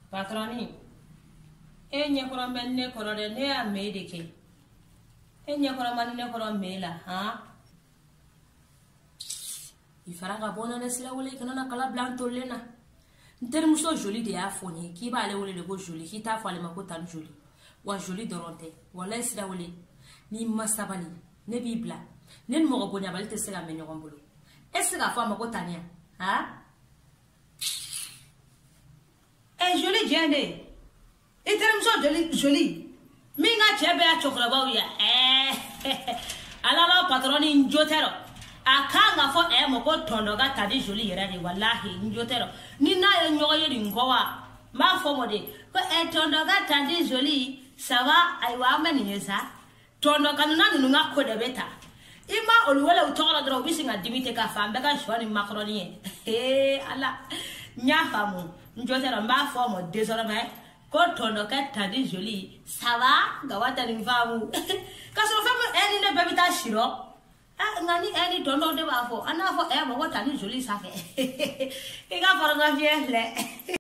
Patroni. Enye kora menne kora de ne a medike. Enye kora manne kora mela, ha? Il fera gabona ne sila wole kana na kala blanto lena. Ntermuso joli de a foni ki ba le wole le go joli ki ta fa le mako tan joli. Wa joli doronte. Wala sila wole ni masabali ne bibla. Ne mo go bonya balite sila me nyogon bolo. Est-ce que la femme mako tania, ha? Eh joli jende. Ntermuso joli. Minga chebe a chokola ba ya. Ala patroni njotero. Akanga fo moko tondo ga tadi joli yera de wallahi njotero ni na ye nyogo ye ngowa ma fo mode ko tondo ga tadi joli sawa aiwa mani yesa tondo kanuna nunga ko de beta ima oluwele utola dro bisinga dimite ka fambe ka shwani makroni ala nya famu njotero ma fo mo désormais ko tondo ga tadi joli sawa ga wata ni famu kaso famu ne bebita shiro ngani eni tondo de bafo ana fo mo wata ni joli safe e ga fara na fiele